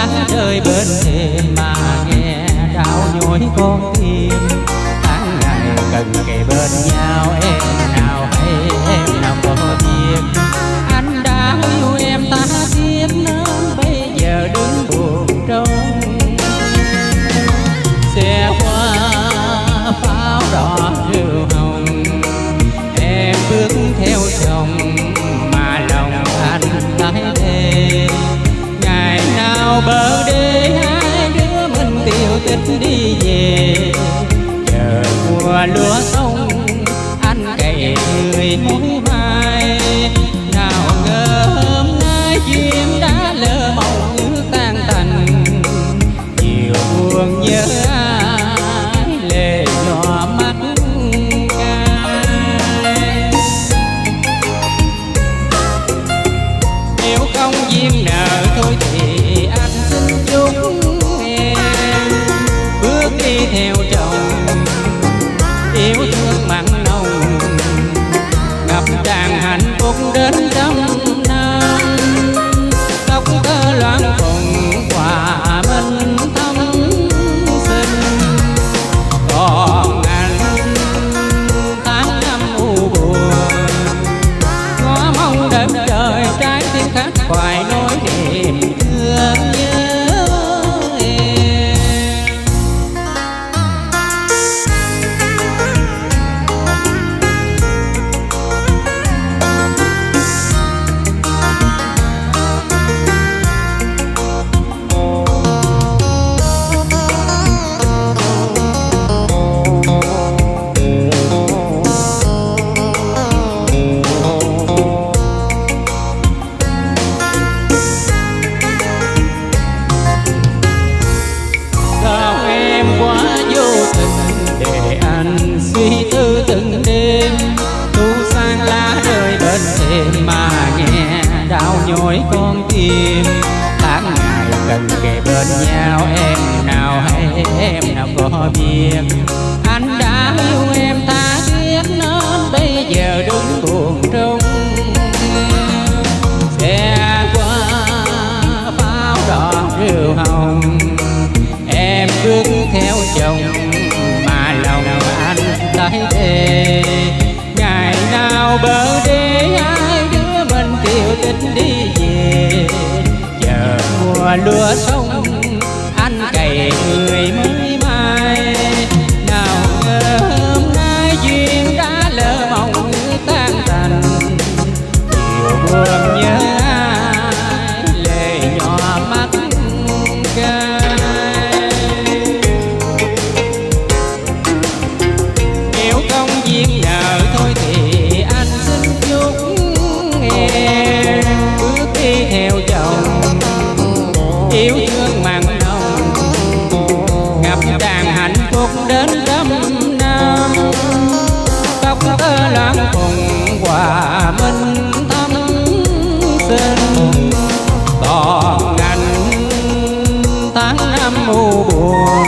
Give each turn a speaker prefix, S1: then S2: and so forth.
S1: lá rơi bên thềm mà nghe đau nhói con tim. Tháng ngày cần kề bên nhau em nào hay em nào có biết. Anh đã yêu em ta thiết nên bây giờ đứng buồn trông. Xe qua pháo đỏ rượu hồng, em bước theo chồng mà lòng anh tái đê. Ngày nào bờ đê hai đứa mình tiêu tích đi về, chờ mùa lúa xong anh cày người mỗi mai. Nào ngờ hôm nay duyên đã lỡ mộng ước tan tành, chiều buồn nhớ ai lệ nhòa mắt cay. Nếu không duyên nợ thôi thì anh xin chúc em bước đi theo chồng, yêu thương mặn nồng ngập tràn hạnh phúc đến trăm năm. Tóc tơ loáng phùng hòa minh thắm xinh, còn anh tháng năm u buồn ngó mong đợi trời trái tim khát khoải nỗi niềm thương nhớ em. Suy tư từng đêm thu sang lá rơi bên thềm mà nghe đau nhói con tim. Tháng ngày cần kề bên nhau em nào hay em nào có biết. Anh đã yêu em tha thiết nên bây giờ đứng buồn trông. Xe qua pháo đỏ rượu hồng, em bước theo chồng mà lòng anh tái đê. Ngày nào bờ đê hai đứa mình tiêu tích đi về, chờ mùa lúa xong anh cày người mới mai. Nào ngờ hôm nay duyên đã lỡ mộng tan tành, chiều buồn nhớ ai lệ nhòa mắt cay. Nếu không duyên nợ thôi thì anh xin chúc em bước đi theo chồng, yêu thương mặn nồng ngập tràn hạnh phúc đến trăm năm. Tóc tơ loáng phùng hòa minh thắm xinh, còn anh tháng năm u buồn